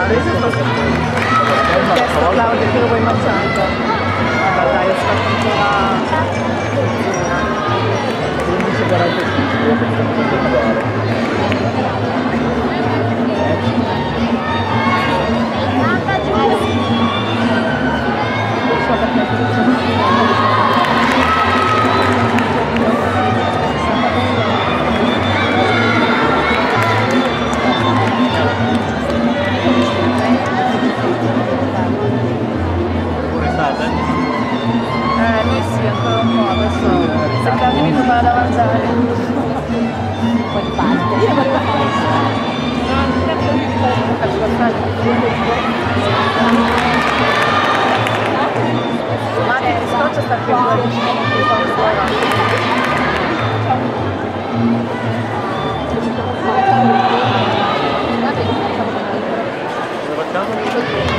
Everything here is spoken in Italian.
mangiare? Ho chiesto a Claudia che lo vuoi mangiare? Vabbè dai, aspetta ancora. 11:45. Noi sì, ancora un po', adesso cercando di trovare da mangiare. Un po' di pasta. Io volevo fare. Ma ti scoccia sta più Cosa facciamo?